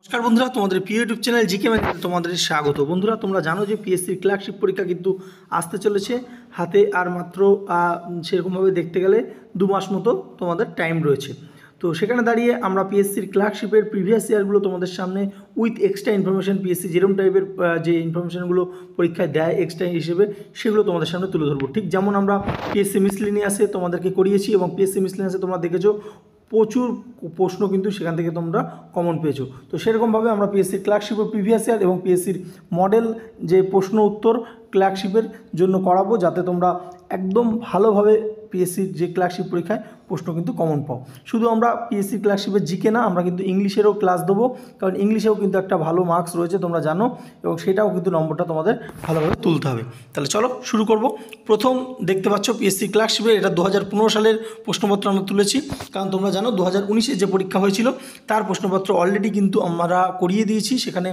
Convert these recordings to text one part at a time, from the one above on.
নমস্কার বন্ধুরা, তোমাদের প্রিয় ইউটিউব চ্যানেল জিকে ম্যাথে তোমাদের স্বাগত। বন্ধুরা, তোমরা জানো যে পিএসসির ক্লার্কশিপ পরীক্ষা কিন্তু আসতে চলেছে হাতে, আর মাত্র সেরকমভাবে দেখতে গেলে 2 মাস মতো তোমাদের টাইম রয়েছে। তো সেখানে দাঁড়িয়ে আমরা পিএসসির ক্লার্কশিপের প্রিভিয়াস ইয়ারগুলো তোমাদের সামনে উইথ এক্সট্রা ইনফরমেশন, পিএসসি যেরকম টাইপের যে ইনফরমেশনগুলো পরীক্ষায় দেয় এক্সট্রা হিসেবে, সেগুলো তোমাদের সামনে তুলে ধরবো। ঠিক যেমন আমরা পিএসসি মিসলিনিয়াসে তোমাদেরকে করিয়েছি, এবং পিএসসি মিসলিনিয়াসে তোমরা দেখেছো প্রচুর প্রশ্ন কিন্তু সেখান থেকে তোমরা কমন পেয়েছো। তো সেরকমভাবে আমরা পিএসসির ক্লার্কশিপের প্রিভিয়াস ইয়ার এবং পিএসসির মডেল যে প্রশ্ন উত্তর ক্লার্কশিপের জন্য করাবো, যাতে তোমরা একদম ভালোভাবে পিএসসির যে ক্লার্কশিপ পরীক্ষায় প্রশ্ন কিন্তু কমন পাও। শুধু আমরা পিএসসি ক্লার্কশিপের জিকে না, আমরা কিন্তু ইংলিশেরও ক্লাস দেবো, কারণ ইংলিশেও কিন্তু একটা ভালো মার্কস রয়েছে তোমরা জানো, এবং সেটাও কিন্তু নম্বরটা তোমাদের ভালোভাবে তুলতে হবে। তাহলে চলো শুরু করব। প্রথম দেখতে পাচ্ছ পিএসসি ক্লার্কশিপের, এটা 2015 সালের প্রশ্নপত্র আমরা তুলেছি, কারণ তোমরা জানো 2019-এ যে পরীক্ষা হয়েছিল তার প্রশ্নপত্র অলরেডি কিন্তু আমরা করিয়ে দিয়েছি। সেখানে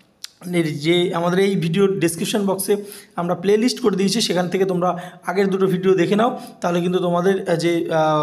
যে আমাদের এই ভিডিওর ডেসক্রিপশন বক্সে আমরা প্লে লিস্ট করে দিয়েছি, সেখান থেকে তোমরা আগের দুটো ভিডিও দেখে নাও। তাহলে কিন্তু তোমাদের যে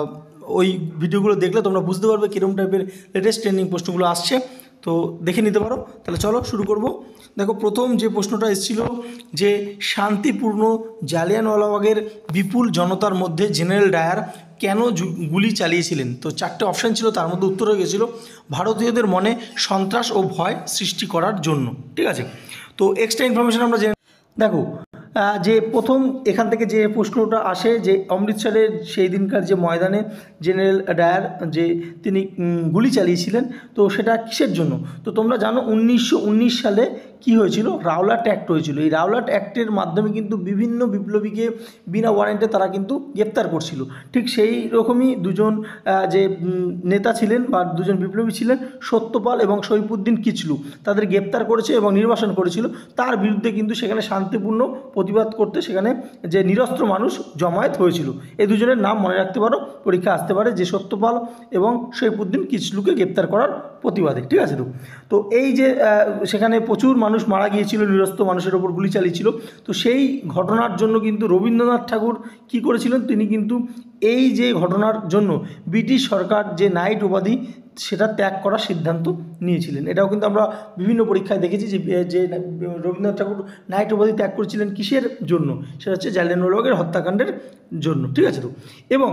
ওই ভিডিওগুলো দেখলে তোমরা বুঝতে পারবে কীরকম টাইপের লেটেস্ট ট্রেন্ডিং প্রশ্নগুলো আসছে, তো দেখে নিতে পারো। তাহলে চলো শুরু করব। দেখো, প্রথম যে প্রশ্নটা এসেছিল যে শান্তিপূর্ণ জালিয়ানওয়ালাবাগের বিপুল জনতার মধ্যে জেনারেল ডায়ার কেন গুলি চালিয়েছিলেন? তো 4টে অপশান ছিল, তার মধ্যে উত্তর হয়ে গেছিলো ভারতীয়দের মনে সন্ত্রাস ও ভয় সৃষ্টি করার জন্য। ঠিক আছে, তো এক্সট্রা ইনফরমেশন আমরা দেখো, যে প্রথম এখান থেকে যে প্রশ্নটা আসে যে অমৃতসরের সেই দিনকার যে ময়দানে জেনারেল ডায়ার যে তিনি গুলি চালিয়েছিলেন, তো সেটা কিসের জন্য? তো তোমরা জানো 1919 সালে কি হয়েছিল, রাওলাট অ্যাক্ট হয়েছিল। এই রাওলাট অ্যাক্টের মাধ্যমে কিন্তু বিভিন্ন বিপ্লবীকে বিনা ওয়ারেন্টে তারা কিন্তু গ্রেপ্তার করছিল। ঠিক সেই রকমই দুজন যে নেতা ছিলেন বা দুজন বিপ্লবী ছিলেন, সত্যপাল এবং সৈফুদ্দিন কিচলু, তাদের গ্রেপ্তার করেছে এবং নির্বাসন করেছিল। তার বিরুদ্ধে কিন্তু সেখানে শান্তিপূর্ণ প্রতিবাদ করতে সেখানে যে নিরস্ত্র মানুষ জমায়েত হয়েছিল। এই দুজনের নাম মনে রাখতে পারো, পরীক্ষা আসতে পারে, যে সত্যপাল এবং সৈফুদ্দিন কিচলুকে গ্রেপ্তার করার প্রতিবাদে। ঠিক আছে, তো এই যে সেখানে প্রচুর মানুষ মারা গিয়েছিল, নিরস্ত্র মানুষের ওপর গুলি চালিয়েছিল। তো সেই ঘটনার জন্য কিন্তু রবীন্দ্রনাথ ঠাকুর কি করেছিলেন, তিনি কিন্তু এই যে ঘটনার জন্য ব্রিটিশ সরকার যে নাইট উপাধি সেটা ত্যাগ করার সিদ্ধান্ত নিয়েছিলেন। এটাও কিন্তু আমরা বিভিন্ন পরীক্ষায় দেখেছি যে রবীন্দ্রনাথ ঠাকুর নাইট উপাধি ত্যাগ করেছিলেন কিসের জন্য, সেটা হচ্ছে জালিয়ানওয়ালাবাগের হত্যাকাণ্ডের জন্য। ঠিক আছে, তো এবং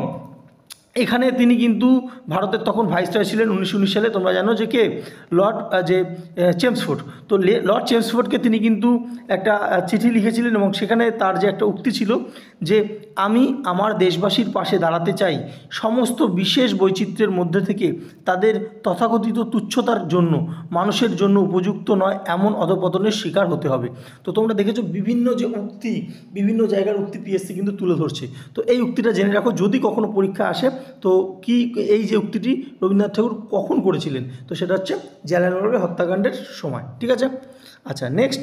এখানে তিনি কিন্তু ভারতের তখন ভাইসরয় ছিলেন 1919 সালে। তোমরা জানো যে কে, লর্ড যে চেমসফোর্ড। তো লর্ড চেমসফোর্ডকে তিনি কিন্তু একটা চিঠি লিখেছিলেন, এবং সেখানে তার যে একটা উক্তি ছিল যে আমি আমার দেশবাসীর পাশে দাঁড়াতে চাই, সমস্ত বিশেষ বৈচিত্র্যের মধ্যে থেকে তাদের তথাকথিত তুচ্ছতার জন্য মানুষের জন্য উপযুক্ত নয় এমন অধপতনের শিকার হতে হবে। তো তোমরা দেখেছো বিভিন্ন যে উক্তি, বিভিন্ন জায়গার উক্তি পিএসসি কিন্তু তুলে ধরছে। তো এই উক্তিটা জেনে রাখো, যদি কখনো পরীক্ষা আসে তো কি এই যে উক্তিটি রবীন্দ্রনাথ ঠাকুর কখন করেছিলেন, তো সেটা হচ্ছে জালিয়ানওয়ালাবাগের হত্যাকাণ্ডের সময়। ঠিক আছে, আচ্ছা নেক্সট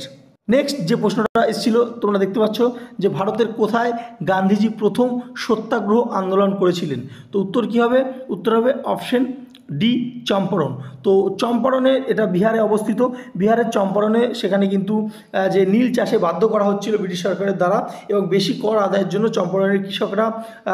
যে প্রশ্নটা এসেছিল তোমরা দেখতে পাচ্ছ যে ভারতের কোথায় গান্ধীজি প্রথম সত্যাগ্রহ আন্দোলন করেছিলেন? তো উত্তর কী হবে? উত্তর হবে অপশন ডি, চম্পারণ। তো চম্পারণে, এটা বিহারে অবস্থিত, বিহারের চম্পারণে সেখানে কিন্তু যে নীল চাষে বাধ্য করা হচ্ছিল ব্রিটিশ সরকারের দ্বারা, এবং বেশি কর আদায়ের জন্য চম্পারণের কৃষকরা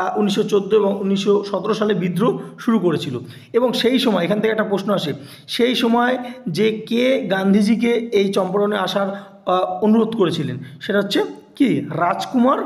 1914 এবং 1917 সালে বিদ্রোহ শুরু করেছিল। এবং সেই সময় এখান থেকে একটা প্রশ্ন আসে, সেই সময় যে কে গান্ধীজিকে এই চম্পারণে আসার অনুরোধ করেছিলেন, সেটা হচ্ছে কি, রাজকুমার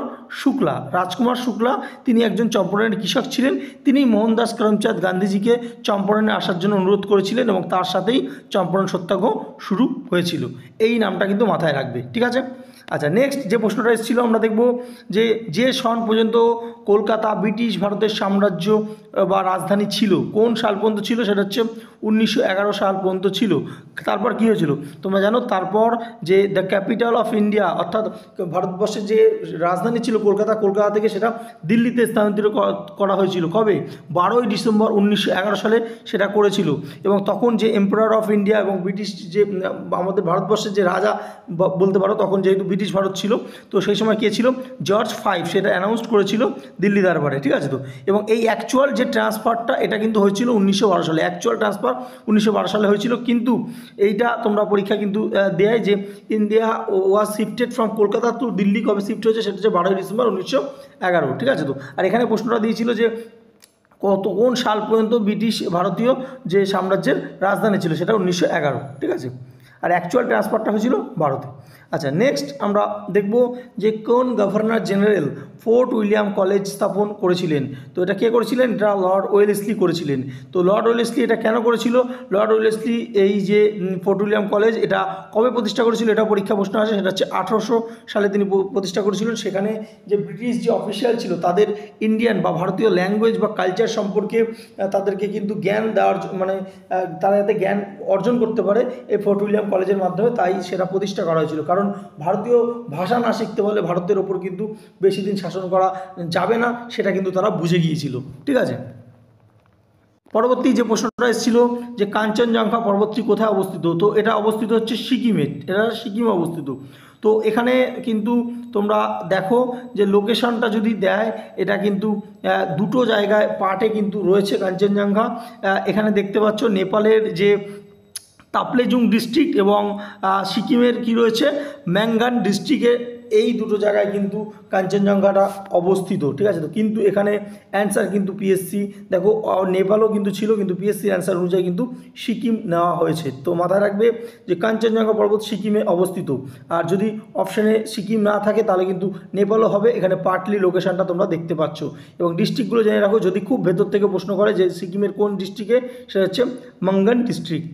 শুক্লা। তিনি একজন চম্পারণের কৃষক ছিলেন। তিনি মোহনদাস করমচাঁদ গান্ধীজিকে চম্পারণে আসার জন্য অনুরোধ করেছিলেন, এবং তার সাথেই চম্পারণ সত্যাগ্রহ শুরু হয়েছিল। এই নামটা কিন্তু মাথায় রাখবে। ঠিক আছে, আচ্ছা নেক্সট যে প্রশ্নটা এসেছিল আমরা দেখব যে সন পর্যন্ত কলকাতা ব্রিটিশ ভারতের সাম্রাজ্য বা রাজধানী ছিল, কোন সাল পর্যন্ত ছিল? সেটা হচ্ছে 1911 সাল পর্যন্ত ছিল। তারপর কী হয়েছিল তোমরা জানো, তারপর যে দ্য ক্যাপিটাল অফ ইন্ডিয়া, অর্থাৎ ভারতবর্ষের যে রাজধানী ছিল কলকাতা থেকে সেটা দিল্লিতে স্থানান্তরিত করা হয়েছিল। কবে? 12ই ডিসেম্বর 1911 সালে সেটা করেছিল। এবং তখন যে এম্পারার অফ ইন্ডিয়া এবং ব্রিটিশ যে আমাদের ভারতবর্ষের যে রাজা বলতে পারো, তখন যেহেতু ব্রিটিশ ভারত ছিল, তো সেই সময় কে ছিল, জর্জ 5 সেটা অ্যানাউন্স করেছিল দিল্লি দরবারে। ঠিক আছে, তো এবং এই অ্যাকচুয়াল যে ট্রান্সফারটা এটা কিন্তু হয়েছিল 1912 সালে, অ্যাকচুয়াল ট্রান্সফার 1912 সালে হয়েছিল। কিন্তু এইটা তোমরা পরীক্ষা কিন্তু দেয় যে India was shifted from Kolkata to Delhi, কবে শিফট হয়েছে সেটা হচ্ছে 12ই ডিসেম্বর 1911। ঠিক আছে, তো আর এখানে প্রশ্নটা দিয়েছিল যে কোন সাল পর্যন্ত ব্রিটিশ ভারতীয় যে সাম্রাজ্যের রাজধানী ছিল, সেটা 1911, ঠিক আছে। আর অ্যাকচুয়াল ট্রান্সফারটা হয়েছিল ভারতে। আচ্ছা, নেক্সট আমরা দেখব যে কোন governor general Fort William College স্থাপন করেছিলেন। তো এটা কে করেছিলেন? এটা লর্ড ওয়েলেসলি করেছিলেন। তো লর্ড ওয়েলেসলি এটা কেন করেছিল? লর্ড ওয়েলেসলি এই যে ফোর্ট উইলিয়াম কলেজ এটা কবে প্রতিষ্ঠা করেছিল, এটা পরীক্ষা প্রশ্ন আসে। সেটা হচ্ছে 1800 সালে তিনি প্রতিষ্ঠা করেছিলেন। সেখানে যে ব্রিটিশ যে অফিসিয়াল ছিল তাদের ইন্ডিয়ান বা ভারতীয় ল্যাঙ্গুয়েজ বা কালচার সম্পর্কে তাদেরকে কিন্তু জ্ঞান দেওয়ার, মানে তারা যাতে জ্ঞান অর্জন করতে পারে এই ফোর্ট উইলিয়াম কলেজের মাধ্যমে, তাই সেটা প্রতিষ্ঠা করা হয়েছিল। কারণ ভারতীয় ভাষা না শিখতে পারলে ভারতের ওপর কিন্তু বেশি দিন শাসন করা যাবে না, সেটা কিন্তু তারা বুঝে গিয়েছিল, ঠিক আছে। পরবর্তী যে প্রশ্নটা এসেছিল যে কাঞ্চনজঙ্ঘা পর্বতটি কোথায় অবস্থিত। তো এটা অবস্থিত হচ্ছে সিকিমে, এটা সিকিমে অবস্থিত। তো এখানে কিন্তু তোমরা দেখো যে লোকেশনটা যদি দেয়, এটা কিন্তু দুটো জায়গায় পার্টে কিন্তু রয়েছে কাঞ্চনজঙ্ঘা। এখানে দেখতে পাচ্ছ নেপালের যে তাপলেজুং ডিস্ট্রিক্ট এবং সিকিমের কি রয়েছে ম্যাঙ্গান ডিস্ট্রিক্টে, এই দুটো জায়গায় কিন্তু কাঞ্চনজঙ্ঘাটা অবস্থিত, ঠিক আছে। তো কিন্তু এখানে অ্যান্সার কিন্তু পিএসসি দেখো নেপালও কিন্তু ছিল, কিন্তু পিএসসির অ্যান্সার অনুযায়ী কিন্তু সিকিম নেওয়া হয়েছে। তো মাথায় রাখবে যে কাঞ্চনজঙ্ঘা পর্বত সিকিমে অবস্থিত। আর যদি অপশানে সিকিম না থাকে তাহলে কিন্তু নেপালও হবে। এখানে পার্টলি লোকেশনটা তোমরা দেখতে পাচ্ছ। এবং ডিস্ট্রিক্টগুলো জেনে রাখো, যদি খুব ভেতর থেকে প্রশ্ন করে যে সিকিমের কোন ডিস্ট্রিক্টে, সেটা হচ্ছে মাঙ্গান ডিস্ট্রিক্ট।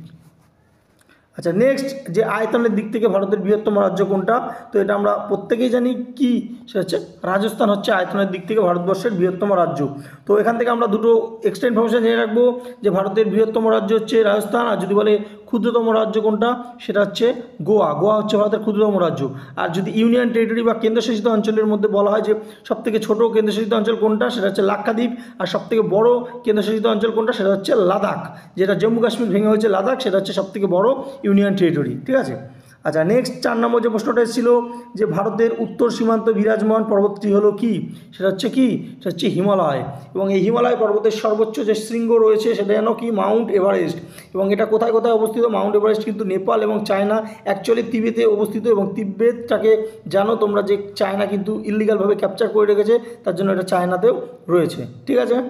আচ্ছা, নেক্সট যে আয়তনের দিক থেকে ভারতের বৃহত্তম রাজ্য কোনটা। তো এটা আমরা প্রত্যেকেই জানি কি, সেটা হচ্ছে রাজস্থান হচ্ছে আয়তনের দিক থেকে ভারতবর্ষের বৃহত্তম রাজ্য। তো এখান থেকে আমরা দুটো এক্সট্রা ইনফরমেশন জেনে রাখবো যে ভারতের বৃহত্তম রাজ্য হচ্ছে রাজস্থান। আর যদি বলে ক্ষুদ্রতম রাজ্য কোনটা, সেটা হচ্ছে গোয়া। গোয়া হচ্ছে ভারতের ক্ষুদ্রতম রাজ্য। আর যদি ইউনিয়ন টেরিটরি বা কেন্দ্রশাসিত অঞ্চলের মধ্যে বলা হয় যে সবথেকে ছোট কেন্দ্রশাসিত অঞ্চল কোনটা, সেটা হচ্ছে লাক্ষাদ্বীপ। আর সবথেকে বড় কেন্দ্রশাসিত অঞ্চল কোনটা, সেটা হচ্ছে লাদাখ। যেটা জম্মু কাশ্মীর ভেঙে হয়েছে লাদাখ, সেটা হচ্ছে সবথেকে বড় ইউনিয়ন টেরিটরি, ঠিক আছে। আচ্ছা, নেক্সট 4 নম্বর যে প্রশ্নটা এসেছিল যে ভারতের উত্তর সীমান্ত বিরাজমান পর্বতটি হলো কি, সেটা হচ্ছে কি, সেটা হচ্ছে হিমালয়। এবং এই হিমালয় পর্বতের সর্বোচ্চ যে শৃঙ্গ রয়েছে সেটা যেন কি মাউন্ট এভারেস্ট। এবং এটা কোথায় কোথায় অবস্থিত? মাউন্ট এভারেস্ট কিন্তু নেপাল এবং চায়না, অ্যাকচুয়ালি তিবেতে অবস্থিত। এবং তিব্বেতটাকে জানো তোমরা যে চায়না কিন্তু ইলিগালভাবে ক্যাপচার করে রেখেছে, তার জন্য এটা চায়নাতেও রয়েছে, ঠিক আছে।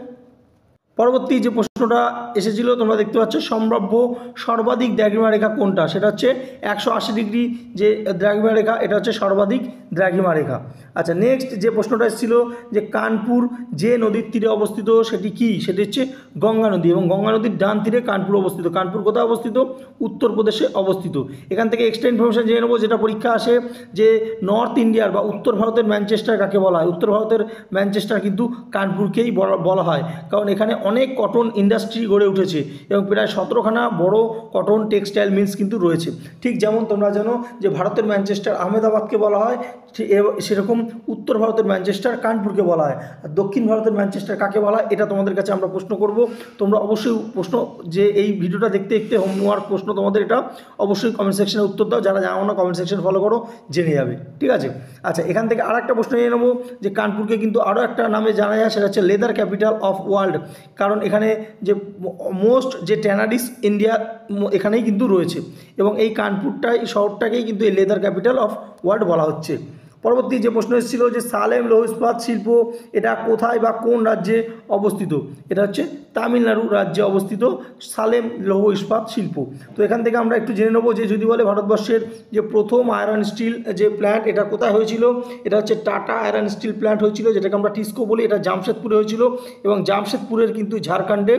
পরবর্তী যে প্রশ্নটা এসেছিল তোমরা দেখতে পাচ্ছ সম্ভাব্য সর্বাধিক দ্রাঘিমা রেখা কোনটা, সেটা হচ্ছে 180 ডিগ্রি যে দ্রাঘিমা রেখা, এটা হচ্ছে সর্বাধিক দ্রাঘিমা রেখা। আচ্ছা, নেক্সট যে প্রশ্নটা এসেছিল যে কানপুর যে নদীর তীরে অবস্থিত সেটি কি, সেটি হচ্ছে গঙ্গা নদী। এবং গঙ্গা নদীর ডান তীরে কানপুর অবস্থিত। কানপুর কোথায় অবস্থিত? উত্তরপ্রদেশে অবস্থিত। এখান থেকে এক্সট্রা ইনফরমেশন জেনে নেবো, যেটা পরীক্ষা আসে যে নর্থ ইন্ডিয়ার বা উত্তর ভারতের ম্যানচেস্টার কাকে বলা হয়। উত্তর ভারতের ম্যানচেস্টার কিন্তু কানপুরকেই বলা হয়, কারণ এখানে অনেক কটন ইন্ডাস্ট্রি গড়ে উঠেছে এবং প্রায় 17খানা বড় কটন টেক্সটাইল মিলস কিন্তু রয়েছে। ঠিক যেমন তোমরা জানো যে ভারতের ম্যানচেস্টার আহমেদাবাদকে বলা হয়, সেরকম উত্তর ভারতের ম্যানচেস্টার কানপুরকে বলা হয়। আর দক্ষিণ ভারতের ম্যানচেস্টার কাকে বলা হয়, এটা তোমাদের কাছে আমরা প্রশ্ন করব। তোমরা অবশ্যই প্রশ্ন, যে এই ভিডিওটা দেখতে দেখতে হোমওয়ার্ক প্রশ্ন তোমাদের, এটা অবশ্যই কমেন্ট সেকশনে উত্তর দাও। যারা জানো না কমেন্ট সেকশন ফলো করো, জেনে যাবে, ঠিক আছে। আচ্ছা, এখান থেকে আর একটা প্রশ্ন নিয়ে নেবো যে কানপুরকে কিন্তু আরও একটা নামে জানা যায়, সেটা হচ্ছে লেদার ক্যাপিটাল অফ ওয়ার্ল্ড। কারণ এখানে যে মোস্ট যে ট্যানারিস ইন্ডিয়া এখানেই কিন্তু রয়েছে। এবং এই কানপুরটাই, শহরটাকেই কিন্তু এই লেদার ক্যাপিটাল অফ ওয়ার্ল্ড বলা হচ্ছে। পরবর্তী যে প্রশ্ন এসেছিল যে সালেম লৌহ ইস্পাত শিল্প এটা কোথায় বা কোন রাজ্যে অবস্থিত, এটা হচ্ছে তামিলনাড়ু রাজ্যে অবস্থিত সালেম লৌহ ইস্পাত শিল্প। তো এখান থেকে আমরা একটু জেনে নেবো যে যদি বলে ভারতবর্ষের যে প্রথম আয়রন স্টিল যে প্ল্যান্ট, এটা কোথায় হয়েছিল, এটা হচ্ছে টাটা আয়রন স্টিল প্ল্যান্ট হয়েছিল, যেটাকে আমরা টিস্কো বলি। এটা জামশেদপুরে হয়েছিল এবং জামশেদপুরের কিন্তু ঝাড়খণ্ডে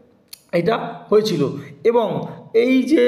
এটা হয়েছিল। এবং এই যে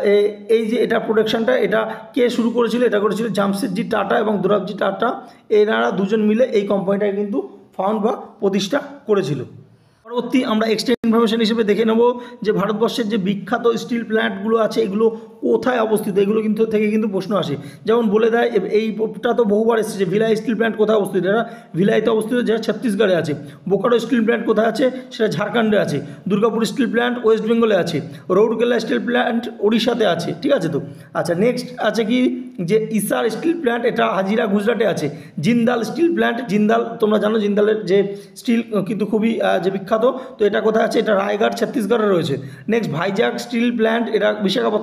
এটা প্রোডাকশানটা এটা কে শুরু করেছিল, এটা করেছিল জামশেদজি টাটা এবং দুরাবজি টাটা। এনারা দুজন মিলে এই কোম্পানিটাকে কিন্তু ফাউন্ড বা প্রতিষ্ঠা করেছিল। পরবর্তী আমরা এক্সট্রা ইনফরমেশন হিসেবে দেখে নেব যে ভারতবর্ষের যে বিখ্যাত স্টিল প্ল্যান্টগুলো আছে এগুলো কোথায় অবস্থিত, এগুলো কিন্তু থেকে কিন্তু প্রশ্ন আসে। যেমন বলে দেয়, এইটা তো বহুবার এসেছে, ভিলাই স্টিল প্ল্যান্ট কোথায় অবস্থিত, এটা ভিলাইতে অবস্থিত, যেটা ছত্তিশগড়ে আছে। বোকারো স্টিল প্ল্যান্ট কোথায় আছে, সেটা ঝাড়খণ্ডে আছে। দুর্গাপুর স্টিল প্ল্যান্ট ওয়েস্ট বেঙ্গলে আছে। রৌরকেলা স্টিল প্ল্যান্ট ওড়িশাতে আছে, ঠিক আছে। তো আচ্ছা, নেক্সট আছে কি যে ইসার স্টিল প্ল্যান্ট, এটা হাজিরা গুজরাটে আছে। জিন্দাল স্টিল প্ল্যান্ট, জিন্দাল তোমরা জানো জিন্দালের যে স্টিল কিন্তু খুবই যে বিখ্যাত, তো এটা কোথায় আছে, এটা রায়গড় ছত্তিশগড়ে রয়েছে। নেক্সট ভাইজাগ স্টিল প্ল্যান্ট, এটা বিশাখাপত্তনম অন্ধ্রপ্রদেশ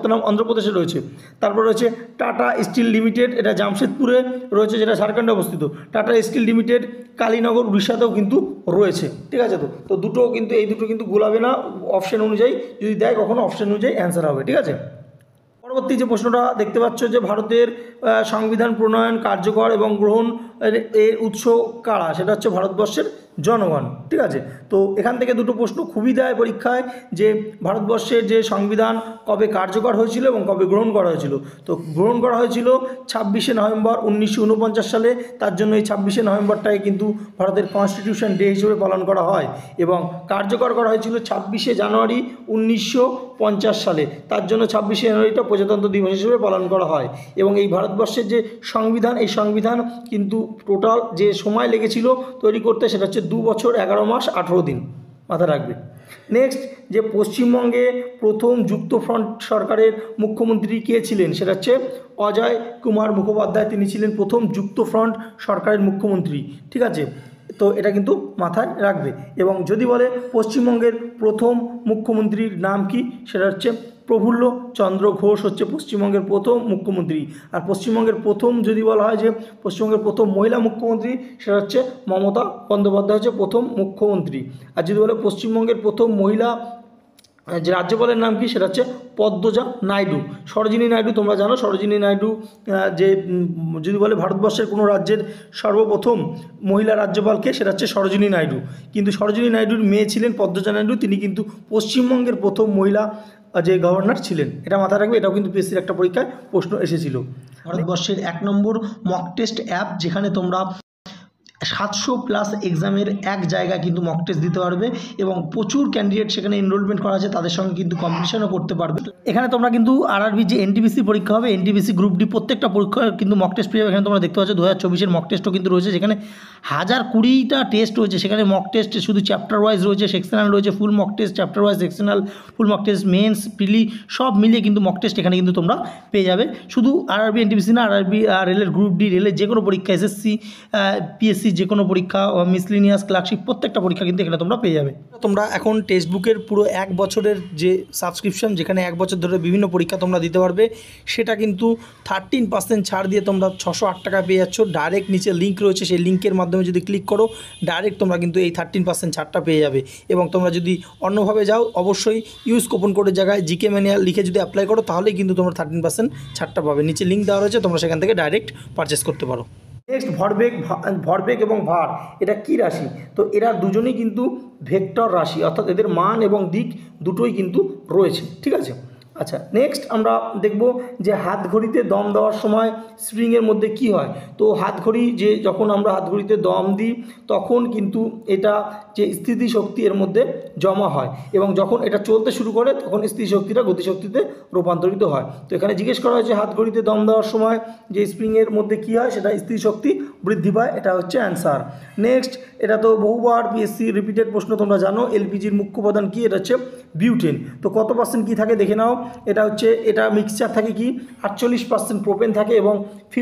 উত্তরপ্রদেশে রয়েছে। তারপর রয়েছে টাটা স্টিল লিমিটেড, এটা জামশেদপুরে রয়েছে, যেটা ঝাড়খণ্ডে অবস্থিত। টাটা স্টিল লিমিটেড কালীনগর উড়িষ্যাতেও কিন্তু রয়েছে, ঠিক আছে। তো দুটো কিন্তু এই দুটো কিন্তু গোলাবে না, অপশন অনুযায়ী যদি দেয় কখনো অপশন অনুযায়ী অ্যান্সার হবে, ঠিক আছে। পরবর্তী যে প্রশ্নটা দেখতে পাচ্ছ যে ভারতের সংবিধান প্রণয়ন কার্যকর এবং গ্রহণ এর উৎস কারা, সেটা হচ্ছে ভারতবর্ষের জনগণ, ঠিক আছে। তো এখান থেকে দুটো প্রশ্ন খুবই দেয় পরীক্ষায়, যে ভারতবর্ষের যে সংবিধান কবে কার্যকর হয়েছিল এবং কবে গ্রহণ করা হয়েছিল। তো গ্রহণ করা হয়েছিল 26শে নভেম্বর 1949 সালে। তার জন্য এই 26শে নভেম্বরটাকে কিন্তু ভারতের কনস্টিটিউশন ডে হিসেবে পালন করা হয়, এবং কার্যকর করা হয়েছিল 26শে জানুয়ারি 1950 সালে। তার জন্য 26শে জানুয়ারিটা প্রজাতন্ত্র দিবস হিসেবে পালন করা হয়। এবং এই ভারতবর্ষের যে সংবিধান, এই সংবিধান কিন্তু টোটাল যে সময় লেগেছিল তৈরি করতে, সেটা হচ্ছে 2 বছর 11 মাস 18 দিন, মাথায় রাখবে। নেক্সট, যে পশ্চিমবঙ্গে প্রথম যুক্তফ্রন্ট সরকারের মুখ্যমন্ত্রী কে ছিলেন, সেটা হচ্ছে অজয় কুমার মুখোপাধ্যায়, তিনি ছিলেন প্রথম যুক্তফ্রন্ট সরকারের মুখ্যমন্ত্রী, ঠিক আছে। তো এটা কিন্তু মাথায় রাখবে। এবং যদি বলে পশ্চিমবঙ্গের প্রথম মুখ্যমন্ত্রীর নাম কি, সেটা হচ্ছে প্রফুল্ল চন্দ্র ঘোষ হচ্ছে পশ্চিমবঙ্গের প্রথম মুখ্যমন্ত্রী। আর পশ্চিমবঙ্গের প্রথম যদি বলা হয় যে পশ্চিমবঙ্গের প্রথম মহিলা মুখ্যমন্ত্রী, সেটা হচ্ছে মমতা বন্দ্যোপাধ্যায় হচ্ছে প্রথম মুখ্যমন্ত্রী। আর যদি বলে পশ্চিমবঙ্গের প্রথম মহিলা যে রাজ্যপালের নাম কি, সেটা হচ্ছে পদ্মজা নাইডু। সরোজিনী নাইডু তোমরা জানো, সরোজিনী নাইডু যে যদি বলে ভারতবর্ষের কোনো রাজ্যের সর্বপ্রথম মহিলা রাজ্যপালকে, সেটা হচ্ছে সরোজিনী নাইডু। কিন্তু সরোজিনী নাইডুর মেয়ে ছিলেন পদ্মজা নাইডু, তিনি কিন্তু পশ্চিমবঙ্গের প্রথম মহিলা যে গভর্নর ছিলেন, এটা মাথায় রাখবে। এটাও কিন্তু পিএসসির একটা পরীক্ষায় প্রশ্ন এসেছিল। ভারতবর্ষের 1 নম্বর মক টেস্ট অ্যাপ, যেখানে তোমরা 700+ এক্সামের এক জায়গায় কিন্তু মক টেস্ট দিতে পারবে, এবং প্রচুর ক্যান্ডিডেট সেখানে এনরোলমেন্ট করা আছে, তাদের সঙ্গে কিন্তু কম্পিটিশনও করতে পারবে। এখানে তোমরা কিন্তু আরআরবি যে এনটিপিসি পরীক্ষা হবে, এনটিপিসি গ্রুপ ডি প্রত্যেকটা পরীক্ষা কিন্তু মক টেস্ট পেয়ে যাবে। এখানে তোমরা দেখতে পাচ্ছ 2024-এর মক টেস্টও কিন্তু রয়েছে, যেখানে 1020টা টেস্ট রয়েছে। সেখানে মক টেস্ট শুধু চ্যাপ্টার ওয়াইজ রয়েছে, সেকশনাল রয়েছে, full mock test, chapter wise, sectional, full mock test, mains, prelim সব মিলিয়ে কিন্তু মক টেস্ট এখানে কিন্তু তোমরা পেয়ে যাবে। শুধু আরআরবি এনটিপিসি না, আরআরবি রেলের গ্রুপ ডি, রেলের যে কোনো পরীক্ষা, এসএসসি পিএসসি যে কোনো পরীক্ষা, মিসলিনিয়াস, ক্লার্কশিপ, প্রত্যেকটা পরীক্ষা কিন্তু এখানে তোমরা পেয়ে যাবে। তোমরা এখন টেক্সট বুকের পুরো 1 বছরের যে সাবস্ক্রিপশন, যেখানে 1 বছর ধরে বিভিন্ন পরীক্ষা তোমরা দিতে পারবে, সেটা কিন্তু 13% ছাড় দিয়ে তোমরা 608 টাকা পেয়ে যাচ্ছ। ডাইরেক্ট নিচে লিঙ্ক রয়েছে, সেই লিঙ্কের মাধ্যমে যদি ক্লিক করো, ডাইরেক্ট তোমরা কিন্তু এই 13% ছাড়টা পেয়ে যাবে। এবং তোমরা যদি অন্যভাবে যাও, অবশ্যই ইউজ কুপন কোডের জায়গায় জিকে ম্যানুয়াল লিখে যদি অ্যাপ্লাই করো, তাহলেই কিন্তু তোমরা 13% ছাড়টা পাবে। নিচে লিঙ্ক দেওয়া রয়েছে, তোমরা সেখান থেকে ডাইরেক্ট পারচেস করতে পারো। নেক্সট, ভরবেগ এবং ভার, এটা কি রাশি? তো এরা দুজনেই কিন্তু ভেক্টর রাশি, অর্থাৎ এদের মান এবং দিক দুটোই কিন্তু রয়েছে, ঠিক আছে। আচ্ছা, নেক্সট আমরা দেখব যে হাতঘড়িতে দম দেওয়ার সময় স্প্রিংয়ের মধ্যে কি হয়। তো হাতঘড়ি যে যখন আমরা হাতঘড়িতে দম দিই, তখন কিন্তু এটা যে স্থিতিশক্তি এর মধ্যে জমা হয়, এবং যখন এটা চলতে শুরু করে তখন স্থিতিশক্তিটা গতিশক্তিতে রূপান্তরিত হয়। তো এখানে জিজ্ঞেস করা হয়েছে হাতঘড়িতে দম দেওয়ার সময় যে স্প্রিংয়ের মধ্যে কি হয়, সেটা স্থিতিশক্তি বৃদ্ধি পায়, এটা হচ্ছে অ্যান্সার। নেক্সট, এটা তো বহুবার পিএসসি রিপিটেড প্রশ্ন, তোমরা জানো এলপিজির মুখ্য উপাদান কি, এটা হচ্ছে বিউটেন। তো কত পার্সেন্ট কি থাকে দেখে নাও। এটা হচ্ছে, এটা মিক্সচার থাকে কি 48% প্রোপেন থাকে, এবং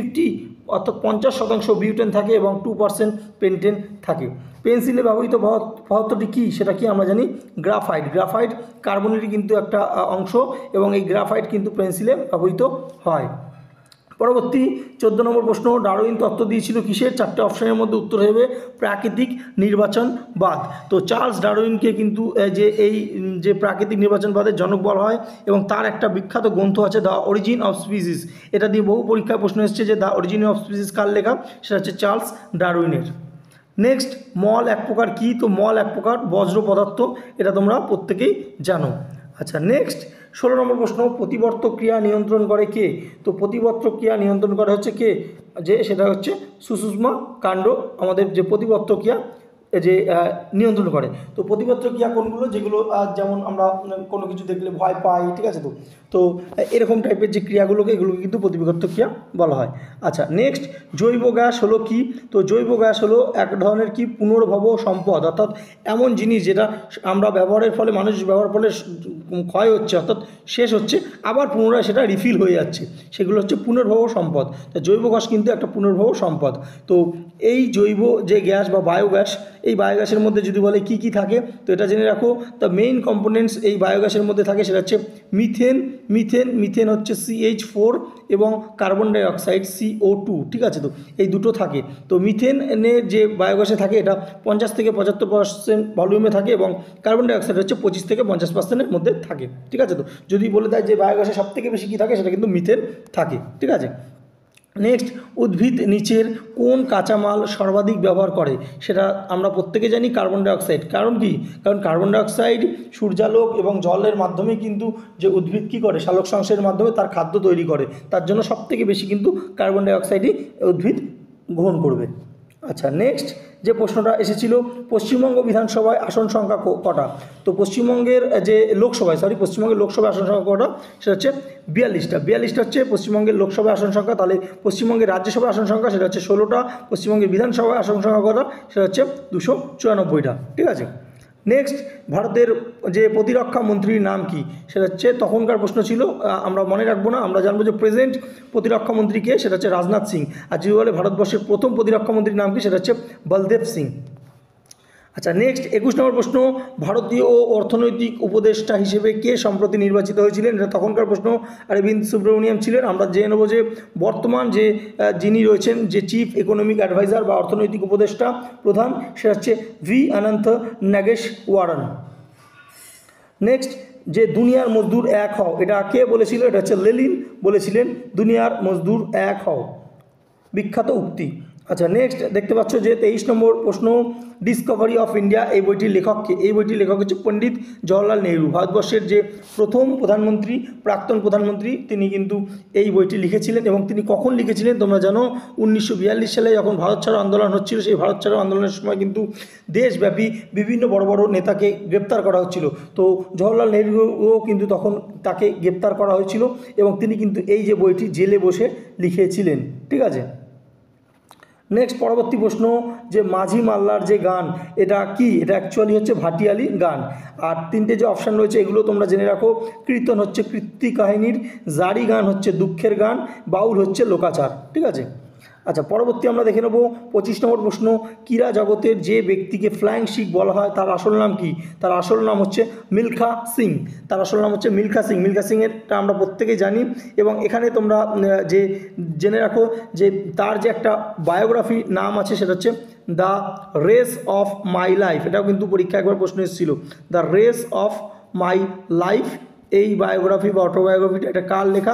50% বিউটেন থাকে, এবং 2% পেন্টেন থাকে। পেন্সিলে ব্যবহৃত পদার্থটি কী, সেটা কি আমরা জানি গ্রাফাইট। গ্রাফাইট কার্বনেরই কিন্তু একটা অংশ, এবং এই গ্রাফাইট কিন্তু পেন্সিলে ব্যবহৃত হয়। পরবর্তী 14 নম্বর প্রশ্ন, ডারউইন তত্ত্ব দিয়েছিল কিসের? 4টে অপশনের মধ্যে উত্তর হবে প্রাকৃতিক নির্বাচনবাদ। তো চার্লস ডারউইনকে কিন্তু যে প্রাকৃতিক নির্বাচনবাদের জনক বলা হয়, এবং তার একটা বিখ্যাত গ্রন্থ আছে দ্য অরিজিন অফ স্পিসিস। এটা দিয়ে বহু পরীক্ষায় প্রশ্ন এসেছে যে দ্য অরিজিন অফ স্পিসিস কার লেখা, সেটা হচ্ছে চার্লস ডারউইনের। নেক্সট, মল এক প্রকার কী? তো মল এক প্রকার বজ্র পদার্থ, এটা তোমরা প্রত্যেকেই জানো। আচ্ছা, নেক্সট 16 নম্বর প্রশ্ন, প্রতিবর্তক ক্রিয়া নিয়ন্ত্রণ করে কে? তো প্রতিবর্তক ক্রিয়া নিয়ন্ত্রণ করে হচ্ছে কে, যে সেটা হচ্ছে সুষুম্না কাণ্ড, আমাদের যে প্রতিবর্তক ক্রিয়া যে নিয়ন্ত্রণ করে। তো প্রতিবর্তক ক্রিয়া কোনগুলো? যেগুলো যেমন আমরা কোনো কিছু দেখলে ভয় পাই, ঠিক আছে। তো এরকম টাইপের যে ক্রিয়াগুলোকে, এগুলোকে কিন্তু প্রতিবর্তক ক্রিয়া বলা হয়। আচ্ছা, নেক্সট, জৈব গ্যাস হলো কি? তো জৈব গ্যাস হলো এক ধরনের কি পুনর্ভব সম্পদ, অর্থাৎ এমন জিনিস যেটা আমরা ব্যবহারের ফলে, মানুষ ব্যবহারের ফলে ক্ষয় হচ্ছে, অর্থাৎ শেষ হচ্ছে, আবার পুনরায় সেটা রিফিল হয়ে যাচ্ছে, সেগুলো হচ্ছে পুনর্ভব সম্পদ। তা জৈব গ্যাস কিন্তু একটা পুনর্ভব সম্পদ। তো এই জৈব যে গ্যাস বা বায়োগ্যাস, এই বায়োগ্যাসের মধ্যে যদি বলে কি কি থাকে, তো এটা জেনে রাখো। দ্য মেইন কম্পোনেন্টস এই বায়োগ্যাসের মধ্যে থাকে, সেটা হচ্ছে মিথেন, মিথেন হচ্ছে CH4 এবং কার্বন ডাইঅক্সাইড CO2, ঠিক আছে। তো এই দুটো থাকে। তো মিথেনের যে বায়োগ্যাসে থাকে এটা 50 থেকে 75% ভলিউমে থাকে এবং কার্বন ডাইঅক্সাইড হচ্ছে 25 থেকে 50%-এর মধ্যে থাকে, ঠিক আছে। তো যদি বলে দেয় যে বায়োগ্যাসে সব থেকে বেশি কী থাকে, সেটা কিন্তু মিথেন থাকে, ঠিক আছে। নেক্সট, উদ্ভিদ নিচের কোন কাঁচামাল সর্বাধিক ব্যবহার করে, সেটা আমরা প্রত্যেকে জানি কার্বন ডাইঅক্সাইড। কারণ কি? কারণ কার্বন ডাইঅক্সাইড সূর্যালোক এবং জলের মাধ্যমে কিন্তু যে উদ্ভিদ কী করে, সালোক সংশ্লেষের মাধ্যমে তার খাদ্য তৈরি করে, তার জন্য সবথেকে বেশি কিন্তু কার্বন ডাইঅক্সাইডই উদ্ভিদ গ্রহণ করবে। আচ্ছা, নেক্সট যে প্রশ্নটা এসেছিল, পশ্চিমবঙ্গ বিধানসভায় আসন সংখ্যা কটা? তো পশ্চিমবঙ্গের যে পশ্চিমবঙ্গের লোকসভায় আসন সংখ্যা কটা, সেটা হচ্ছে 42টা। 42টা হচ্ছে পশ্চিমবঙ্গের লোকসভায় আসন সংখ্যা। তাহলে পশ্চিমবঙ্গের রাজ্যসভায় আসন সংখ্যা সেটা হচ্ছে 16টা। পশ্চিমবঙ্গের বিধানসভায় আসন সংখ্যা কটা, সেটা হচ্ছে 294টা, ঠিক আছে। নেক্সট, ভারতের যে প্রতিরক্ষা মন্ত্রীর নাম কি, সেটা হচ্ছে, তখনকার প্রশ্ন ছিল, আমরা মনে রাখবো না, আমরা জানবো যে প্রেজেন্ট প্রতিরক্ষা মন্ত্রী কে, সেটা হচ্ছে রাজনাথ সিং। আর যদি বলে ভারতবর্ষের প্রথম প্রতিরক্ষা মন্ত্রীর নাম কি, সেটা হচ্ছে বলদেব সিং। আচ্ছা, নেক্সট 21 নম্বর প্রশ্ন, ভারতীয় ও অর্থনৈতিক উপদেষ্টা হিসেবে কে সম্প্রতি নির্বাচিত হয়েছিলেন? এটা তখনকার প্রশ্ন, অরবিন্দ সুব্রমণিয়াম ছিলেন। আমরা জেনে নেব যে বর্তমান যে যিনি রয়েছেন, যে চিফ ইকোনমিক অ্যাডভাইজার বা অর্থনৈতিক উপদেষ্টা প্রধান, সেটা হচ্ছে ভি অনন্ত নাগেশওয়ারন। নেক্সট, যে দুনিয়ার মজদুর এক হও, এটা কে বলেছিল? এটা হচ্ছে লেনিন বলেছিলেন, দুনিয়ার মজদুর এক হও, বিখ্যাত উক্তি। আচ্ছা, নেক্সট দেখতে পাচ্ছ যে 23 নম্বর প্রশ্ন, ডিসকভারি অফ ইন্ডিয়া এই বইটির লেখককে? এই বইটির লেখক হচ্ছে পণ্ডিত জওহরলাল নেহরু, ভারতবর্ষের যে প্রথম প্রধানমন্ত্রী, প্রাক্তন প্রধানমন্ত্রী, তিনি কিন্তু এই বইটি লিখেছিলেন। এবং তিনি কখন লিখেছিলেন তোমরা জানো? 1942 সালে যখন ভারত ছাড়ো আন্দোলন হচ্ছিল, সেই ভারত ছাড়ো আন্দোলনের সময় কিন্তু দেশব্যাপী বিভিন্ন বড় বড় নেতাকে গ্রেপ্তার করা হচ্ছিল। তো জওহরলাল নেহরুও কিন্তু তখন তাকে গ্রেপ্তার করা হয়েছিল এবং তিনি কিন্তু এই যে বইটি জেলে বসে লিখেছিলেন, ঠিক আছে। নেক্সট পরবর্তী প্রশ্ন, যে মাঝি মাল্লার যে গান, এটা কি? এটা অ্যাকচুয়ালি হচ্ছে ভাটিয়ালি গান। আর তিনটে যে অপশান রয়েছে এগুলো তোমরা জেনে রাখো, কীর্তন হচ্ছে কৃত্তি কাহিনীর, জারি গান হচ্ছে দুঃখের গান, বাউল হচ্ছে লোকাচার, ঠিক আছে। আচ্ছা, পরবর্তী আমরা দেখে নেব 25 নম্বর প্রশ্ন, ক্রীড়া জগতের যে ব্যক্তিকে ফ্লাইং শিখ বলা হয় তার আসল নাম কি? তার আসল নাম হচ্ছে মিলখা সিং। তার আসল নাম হচ্ছে মিলখা সিং। মিলখা সিংয়েরটা আমরা প্রত্যেকেই জানি এবং এখানে তোমরা যে জেনে রাখো যে তার যে একটা বায়োগ্রাফি নাম আছে, সেটা হচ্ছে the race of my life. এটাও কিন্তু পরীক্ষা একবার প্রশ্ন এসেছিল, the race of my life. এই বায়োগ্রাফি বা অটোবায়োগ্রাফিটা এটা কার লেখা?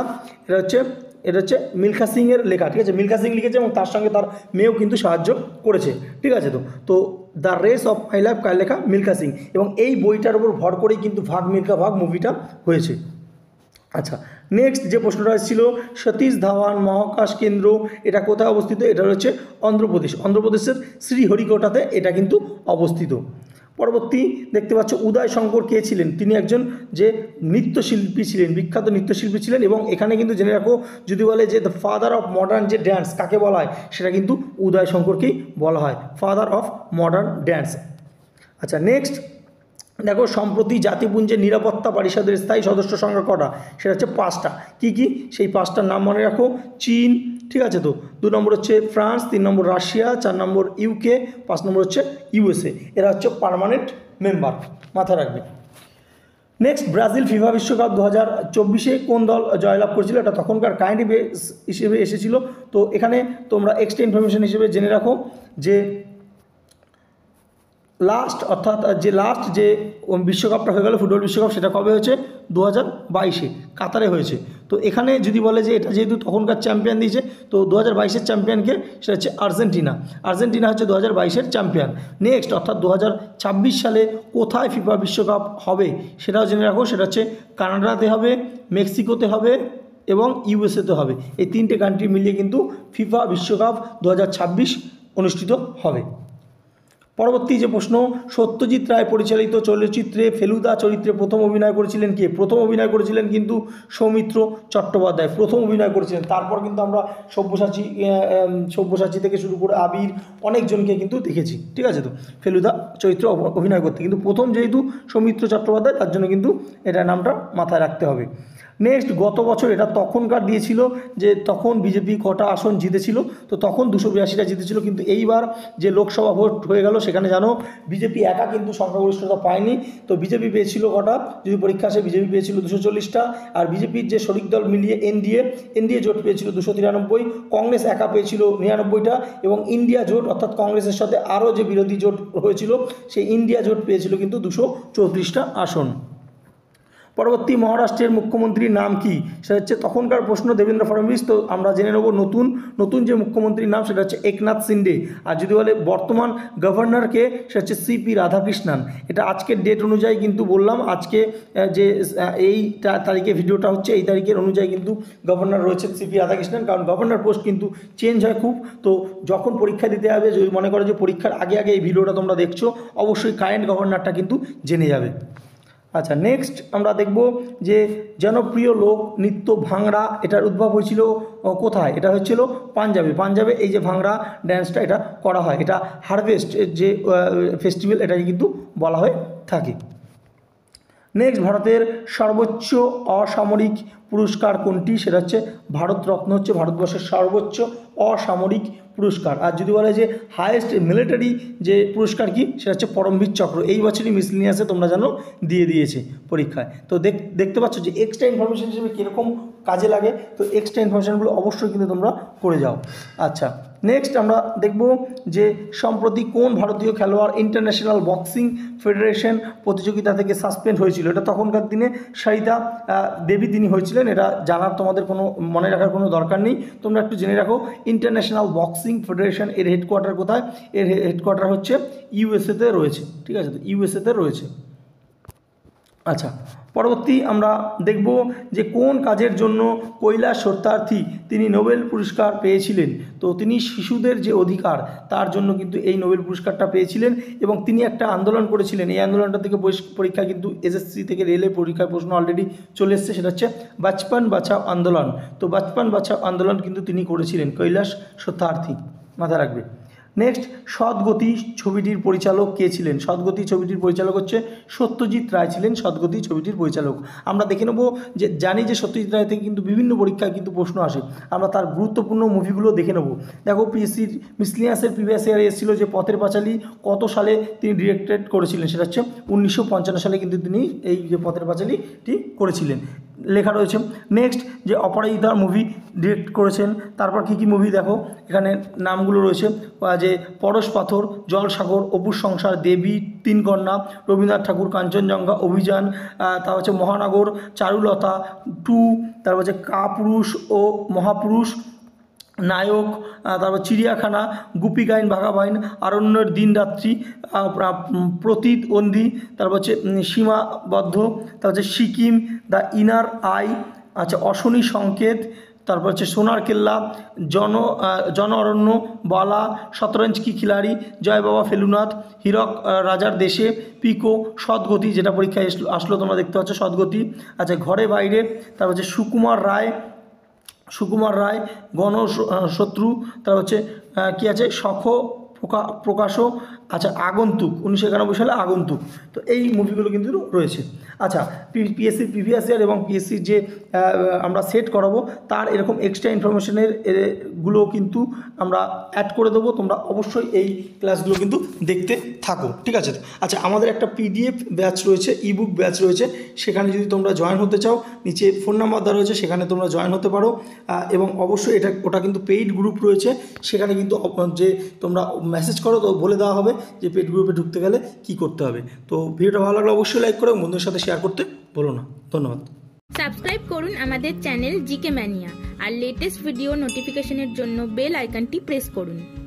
এটা হচ্ছে মিলখা সিংয়ের লেখা, ঠিক আছে। মিলখা সিং লিখেছে এবং তার সঙ্গে তার মেয়েও কিন্তু সাহায্য করেছে, ঠিক আছে। তো the race of my life কার লেখা? মিলখা সিং। এবং এই বইটার উপর ভর করেই কিন্তু ভাগ মিলখা ভাগ মুভিটা হয়েছে। আচ্ছা, নেক্সট যে প্রশ্নটা এসেছিল, সতীশ ধাওয়ান মহাকাশ কেন্দ্র এটা কোথায় অবস্থিত? এটা হচ্ছে অন্ধ্রপ্রদেশ। অন্ধ্রপ্রদেশের শ্রীহরিকোটাতে এটা কিন্তু অবস্থিত। পরবর্তী দেখতে পাচ্ছ, উদয় শঙ্কর কে ছিলেন? তিনি একজন যে নৃত্যশিল্পী ছিলেন, বিখ্যাত নৃত্যশিল্পী ছিলেন। এবং এখানে কিন্তু জেনে রাখো, যদি বলে যে দ্য ফাদার অফ মডার্ন যে ড্যান্স কাকে বলা হয়, সেটা কিন্তু উদয় শঙ্করকেই বলা হয়, ফাদার অফ মডার্ন ড্যান্স। আচ্ছা, নেক্সট দেখো, সম্প্রতি জাতিপুঞ্জের নিরাপত্তা পরিষদের স্থায়ী সদস্য সংখ্যা কটা? সেটা হচ্ছে 5টা। কী কী? সেই 5টার নাম মনে রাখো, চীন, ঠিক আছে। তো 2 নম্বর হচ্ছে ফ্রান্স, 3 নম্বর রাশিয়া, 4 নম্বর UK, 5 নম্বর হচ্ছে USA। এরা হচ্ছে পার্মানেন্ট মেম্বার, মাথায় রাখবে। নেক্সট, ব্রাজিল ফিফা বিশ্বকাপ 2024 কোন দল জয়লাভ করেছিল? এটা তখনকার কারেন্ট হিসেবে এসেছিল। তো এখানে তোমরা এক্সট্রা ইনফরমেশন হিসেবে জেনে রাখো যে লাস্ট যে বিশ্বকাপটা হয়ে গেল, ফুটবল বিশ্বকাপ, সেটা কবে হয়েছে? 2022-এ কাতারে হয়েছে। তো এখানে যদি বলে যে এটা যেহেতু তখনকার চ্যাম্পিয়ন দিয়েছে, তো 2022-এর চ্যাম্পিয়নকে, সেটা হচ্ছে আর্জেন্টিনা। আর্জেন্টিনা হচ্ছে 2022-এর চ্যাম্পিয়ন। নেক্সট, অর্থাৎ 2026 সালে কোথায় ফিফা বিশ্বকাপ হবে সেটাও জেনে রাখো, সেটা হচ্ছে কানাডাতে হবে, মেক্সিকোতে হবে এবং USA-তে হবে। এই 3টে কান্ট্রি মিলিয়ে কিন্তু ফিফা বিশ্বকাপ 2026 অনুষ্ঠিত হবে। পরবর্তী যে প্রশ্ন, সত্যজিৎ রায় পরিচালিত চলচ্চিত্রে ফেলুদা চরিত্রে প্রথম অভিনয় করেছিলেন কে? প্রথম অভিনয় করেছিলেন কিন্তু সৌমিত্র চট্টোপাধ্যায়, প্রথম অভিনয় করেছিলেন। তারপর কিন্তু আমরা সব্যসাচী থেকে শুরু করে আবির অনেকজনকে কিন্তু দেখেছি, ঠিক আছে। তো ফেলুদা চরিত্র অভিনয় করতে কিন্তু প্রথম যেহেতু সৌমিত্র চট্টোপাধ্যায়, তার জন্য কিন্তু এটা নামটা মাথায় রাখতে হবে। নেক্সট গত বছর এটা তখনকার দিয়েছিল যে তখন বিজেপি কটা আসন জিতেছিল, তো তখন 282টা জিতেছিল, কিন্তু এইবার যে লোকসভা ভোট হয়ে গেল সেখানে জানো বিজেপি একা কিন্তু সংখ্যাগরিষ্ঠতা পায়নি। তো বিজেপি পেয়েছিল কটা, যদি পরীক্ষা আসে বিজেপি পেয়েছিল 240টা, আর বিজেপির যে শরিক দল মিলিয়ে এনডিএ জোট পেয়েছিল 293, কংগ্রেস একা পেয়েছিল 99টা, এবং ইন্ডিয়া জোট অর্থাৎ কংগ্রেসের সাথে আরও যে বিরোধী জোট হয়েছিল সেই ইন্ডিয়া জোট পেয়েছিল কিন্তু 234টা আসন। পরবর্তী মহারাষ্ট্রের মুখ্যমন্ত্রীর নাম কি, সেটা হচ্ছে তখনকার প্রশ্ন দেবেন্দ্র ফডনবিস। তো আমরা জেনে নেব নতুন যে মুখ্যমন্ত্রীর নাম সেটা হচ্ছে একনাথ শিন্ডে, আর যদি বলে বর্তমান গভর্নরকে সেটা হচ্ছে সিপি রাধাকৃষ্ণন। এটা আজকের ডেট অনুযায়ী কিন্তু বললাম, আজকে যে এই তারিখে ভিডিওটা হচ্ছে এই তারিখের অনুযায়ী কিন্তু গভর্নর রয়েছে সিপি রাধাকৃষ্ণন, কারণ গভর্নর পোস্ট কিন্তু চেঞ্জ হয় খুব। তো যখন পরীক্ষা দিতে হবে, যদি মনে করো যে পরীক্ষার আগে এই ভিডিওটা তোমরা দেখছো, অবশ্যই কারেন্ট গভর্নরটা কিন্তু জেনে যাবে। আচ্ছা, নেক্সট আমরা দেখব যে জনপ্রিয় লোক নৃত্য ভাংড়া, এটার উদ্ভব হয়েছিল কোথায়, এটা হচ্ছিল পাঞ্জাবে এই যে ভাংড়া ড্যান্সটা এটা করা হয়, এটা হারভেস্ট যে ফেস্টিভ্যাল এটাকে কিন্তু বলা হয়ে থাকে। নেক্সট ভারতের সর্বোচ্চ অসামরিক পুরস্কার কোনটি, সেটা হচ্ছে ভারতরত্ন, হচ্ছে ভারতবর্ষের সর্বোচ্চ অসামরিক পুরস্কার। আর যদি বলে যে হায়েস্ট মিলিটারি যে পুরস্কার কি, সেটা হচ্ছে পরমবীর চক্র, এই বছরই মিসলিনিয়াসে তোমরা জানো দিয়েছে পরীক্ষায়। তো দেখতে পাচ্ছ যে এক্সট্রা ইনফরমেশন হিসেবে কীরকম কাজে লাগে, তো এক্সট্রা ইনফরমেশনগুলো অবশ্যই কিন্তু তোমরা করে যাও। আচ্ছা, নেক্সট আমরা দেখব যে সম্প্রতি কোন ভারতীয় খেলোয়াড় ইন্টারন্যাশনাল বক্সিং ফেডারেশন প্রতিযোগিতা থেকে সাসপেন্ড হয়েছিল। এটা তখনকার দিনে সরিতা দেবী তিনি হয়েছিলেন, এটা জানার তোমাদের কোনো মনে রাখার কোনো দরকার নেই, তোমরা একটু জেনে রাখো। ইন্টারন্যাশনাল বক্সিং ফেডারেশন এর হেডকোয়ার্টার কোথায়, এর হেডকোয়ার্টার হচ্ছে ইউএসএতে রয়েছে, ঠিক আছে, তো ইউএসএতে রয়েছে। আচ্ছা, পরবর্তী আমরা দেখব যে কোন কাজের জন্য কৈলাস সত্যার্থী তিনি নোবেল পুরস্কার পেয়েছিলেন। তো তিনি শিশুদের যে অধিকার তার জন্য কিন্তু এই নোবেল পুরস্কারটা পেয়েছিলেন, এবং তিনি একটা আন্দোলন করেছিলেন, এই আন্দোলনটা থেকে পরীক্ষা কিন্তু এসএসসি থেকে রেলের পরীক্ষার প্রশ্ন অলরেডি চলে এসছে, সেটা হচ্ছে বাচপন বাঁচাও আন্দোলন। তো বাচপন বাঁচাও আন্দোলন কিন্তু তিনি করেছিলেন, কৈলাস সত্যার্থী, মাথায় রাখবে। নেক্সট, সদ্গতি ছবিটির পরিচালক কে ছিলেন। সদ্গতি ছবিটির পরিচালক হচ্ছে সত্যজিৎ রায় ছিলেন সদ্গতি ছবিটির পরিচালক। আমরা দেখে নেব যে জানি যে সত্যজিৎ রায় থেকে কিন্তু বিভিন্ন পরীক্ষায় কিন্তু প্রশ্ন আসে, আমরা তার গুরুত্বপূর্ণ মুভিগুলো দেখে নেব। দেখো পিএসসির মিসলিনিয়াসের প্রিভিয়াস ইয়ারে এসেছিল যে পথের পাঁচালী কত সালে তিনি ডিরেক্টেড করেছিলেন, সেটা হচ্ছে 1955 সালে কিন্তু তিনি এই যে পথের পাঁচালীটি করেছিলেন, লেখা রয়েছে। নেক্সট, যে অপরাজিতার মুভি ডিরেক্ট করেছেন, তারপর কী মুভি দেখো এখানে নামগুলো রয়েছে, যে পরশ পাথর, জলসাগর, অপুর সংসার, দেবী, তিন কন্যা, রবীন্দ্রনাথ ঠাকুর, কাঞ্চনজঙ্ঘা, অভিযান, তারপর হচ্ছে মহানগর, চারুলতা 2, তারপর হচ্ছে কাপুরুষ ও মহাপুরুষ, নায়ক, তারপর চিড়িয়াখানা, গুপিগাইন ভাগাবাইন, আরণ্যের দিনরাত্রি, প্রতিদ্বন্দ্বী, তারপর হচ্ছে সীমাবদ্ধ, তারপর হচ্ছে সিকিম, দ্য ইনার আই, আচ্ছা অশনি সংকেত, তারপর হচ্ছে সোনার কেল্লা, জন অরণ্য, বালা, শতরঞ্জ কি খিলাড়ি, জয় বাবা ফেলুনাথ, হীরক রাজার দেশে, পিকো, সদ্গতি যেটা পরীক্ষায় আসলো তোমরা দেখতে পাচ্ছ সদ্গতি, আচ্ছা ঘরে বাইরে, তারপর হচ্ছে সুকুমার রায়, গণশত্রু, তারপর হচ্ছে কী আছে সখ প্রকাশও, আচ্ছা আগন্তুক 1991 সালে আগন্তুক। তো এই মুভিগুলো কিন্তু রয়েছে। আচ্ছা, পিএসসির প্রিভিয়াস ইয়ার এবং পিএসসির যে আমরা সেট করাবো তার এরকম এক্সট্রা ইনফরমেশনের গুলো কিন্তু আমরা অ্যাড করে দেবো, তোমরা অবশ্যই এই ক্লাসগুলো কিন্তু দেখতে থাকো, ঠিক আছে। আচ্ছা, আমাদের একটা পিডিএফ ব্যাচ রয়েছে, ইবুক ব্যাচ রয়েছে, সেখানে যদি তোমরা জয়েন হতে চাও নিচে ফোন নাম্বার দেওয়া রয়েছে, সেখানে তোমরা জয়েন হতে পারো, এবং অবশ্যই ওটা কিন্তু পেইড গ্রুপ রয়েছে, সেখানে কিন্তু যে তোমরা মেসেজ করো তো বলে দেওয়া হবে যে পেইড গ্রুপে ঢুকতে গেলে কি করতে হবে। তো ভিডিওটা ভালো লাগলে অবশ্যই লাইক করো, বন্ধুদের সাথে শেয়ার করতে ভুলো না। ধন্যবাদ। সাবস্ক্রাইব করুন আমাদের চ্যানেল জিকে ম্যানিয়া আর লেটেস্ট ভিডিও নোটিফিকেশনের জন্য বেল আইকনটি প্রেস করুন।